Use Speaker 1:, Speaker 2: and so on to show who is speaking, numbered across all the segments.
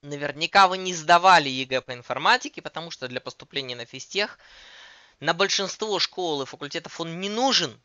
Speaker 1: Наверняка вы не сдавали ЕГЭ по информатике, потому что для поступления на физтех на большинство школ и факультетов он не нужен.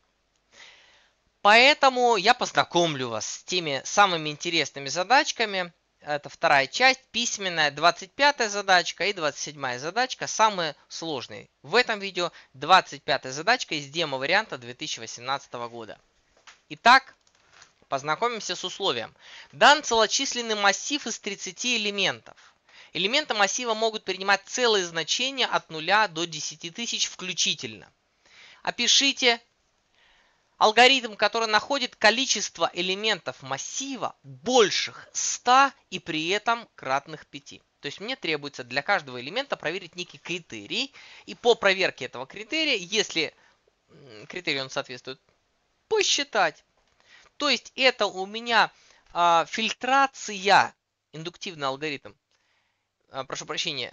Speaker 1: Поэтому я познакомлю вас с теми самыми интересными задачками. Это вторая часть, письменная, 25-я задачка и 27-я задачка, самые сложные. В этом видео 25-я задачка из демо-варианта 2018 года. Итак, познакомимся с условием. Дан целочисленный массив из 30 элементов. Элементы массива могут принимать целые значения от 0 до 10 тысяч включительно. Опишите алгоритм, который находит количество элементов массива больших 100 и при этом кратных 5. То есть мне требуется для каждого элемента проверить некий критерий. И по проверке этого критерия, если критерий он соответствует, посчитать. То есть это у меня фильтрация, индуктивный алгоритм. Прошу прощения.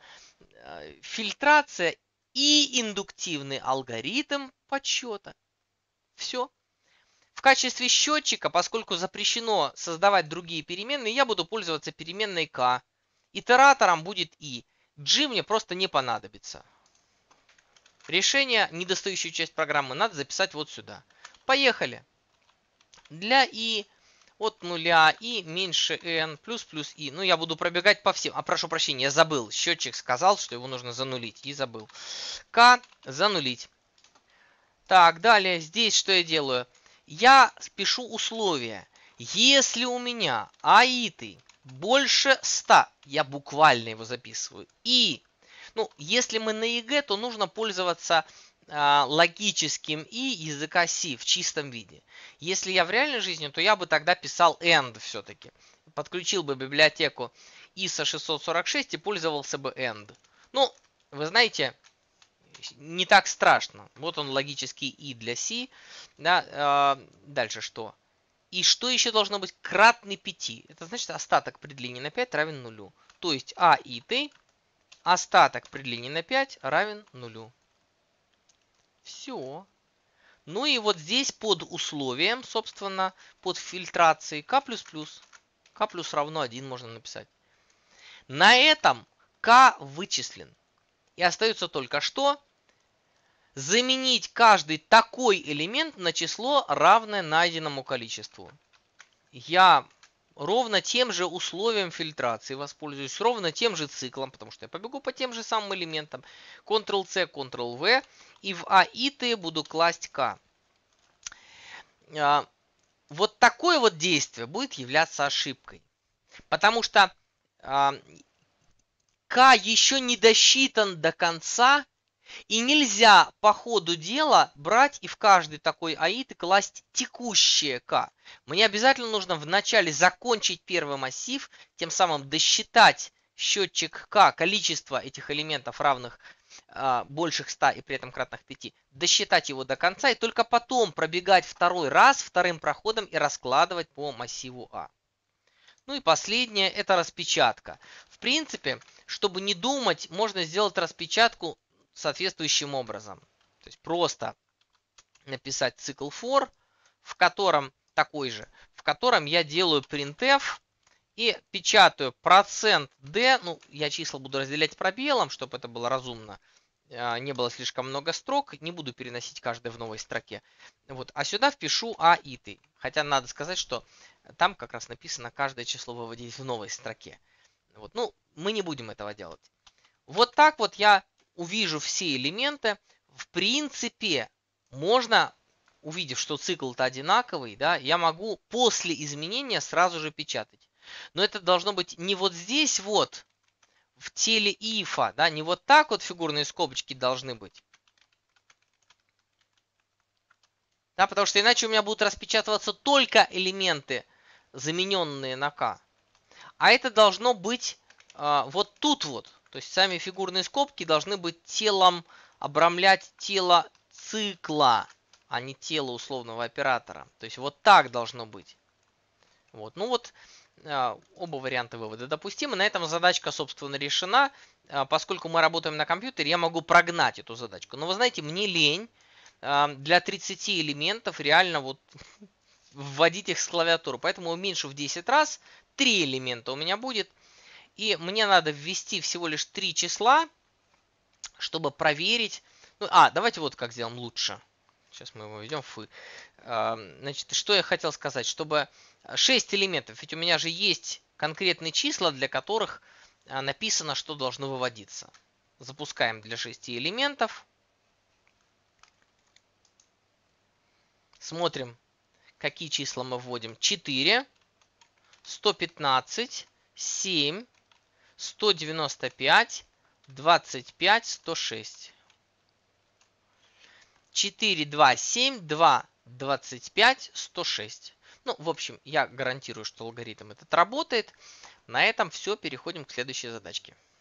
Speaker 1: Фильтрация и индуктивный алгоритм подсчета. Все. В качестве счетчика, поскольку запрещено создавать другие переменные, я буду пользоваться переменной k. Итератором будет i. G мне просто не понадобится. Решение, недостающую часть программы, надо записать вот сюда. Поехали. Для i от 0 и меньше n плюс i. Ну, я буду пробегать по всем. Прошу прощения, я забыл. Счетчик сказал, что его нужно занулить. И забыл. k занулить. Так, далее. Здесь что я делаю? Я пишу условия. Если у меня аиты больше 100, я буквально его записываю. И, если мы на ЕГЭ, то нужно пользоваться логическим и языка C в чистом виде. Если я в реальной жизни, то я бы тогда писал AND все-таки. Подключил бы библиотеку ISA 646 и пользовался бы AND. Вы знаете, не так страшно. Вот он логический и для C. Да, дальше что? И что еще должно быть? Кратный 5. Это значит остаток при длине на 5 равен нулю. То есть А и Т, остаток при длине на 5 равен нулю. Все. Ну и вот здесь под условием, собственно, под фильтрацией k++. K плюс равно 1 можно написать. На этом k вычислен. И остается только что? Заменить каждый такой элемент на число, равное найденному количеству. Я ровно тем же условием фильтрации воспользуюсь, ровно тем же циклом, потому что я побегу по тем же самым элементам. Ctrl-C, Ctrl-V. И в А и Т буду класть К. Вот такое вот действие будет являться ошибкой. Потому что К еще не досчитан до конца. И нельзя по ходу дела брать и в каждый такой аид класть текущее k. Мне обязательно нужно вначале закончить первый массив, тем самым досчитать счетчик k, количество этих элементов равных больших 100 и при этом кратных 5, досчитать его до конца и только потом пробегать второй раз вторым проходом и раскладывать по массиву А. Ну и последнее – это распечатка. В принципе, чтобы не думать, можно сделать распечатку соответствующим образом. То есть просто написать цикл for, в котором такой же, в котором я делаю printf и печатаю %d, я числа буду разделять пробелом, чтобы это было разумно, не было слишком много строк, не буду переносить каждое в новой строке. Вот, а сюда впишу а и ты. Хотя надо сказать, что там как раз написано каждое число выводить в новой строке. Вот, мы не будем этого делать. Вот так вот я увижу все элементы. В принципе, можно, увидев, что цикл-то одинаковый, да, я могу после изменения сразу же печатать. Но это должно быть не вот здесь вот, в теле ифа, да, не вот так вот фигурные скобочки должны быть. Да, потому что иначе у меня будут распечатываться только элементы, замененные на k. А это должно быть вот тут вот. То есть сами фигурные скобки должны быть телом, обрамлять тело цикла, а не тело условного оператора. То есть вот так должно быть. Вот. Оба варианта вывода допустимы. На этом задачка, собственно, решена. Поскольку мы работаем на компьютере, я могу прогнать эту задачку. Но вы знаете, мне лень для 30 элементов реально вот вводить их с клавиатуры. Поэтому уменьшу в 10 раз. 3 элемента у меня будет. И мне надо ввести всего лишь 3 числа, чтобы проверить. Ну, давайте вот как сделаем лучше. Сейчас мы его введем в фы. Значит, что я хотел сказать, чтобы 6 элементов, ведь у меня же есть конкретные числа, для которых написано, что должно выводиться. Запускаем для 6 элементов. Смотрим, какие числа мы вводим. 4, 115, 7, 195, 25, 106. 4, 2, 7, 2, 25, 106. Ну, в общем, я гарантирую, что алгоритм этот работает. На этом все. Переходим к следующей задачке.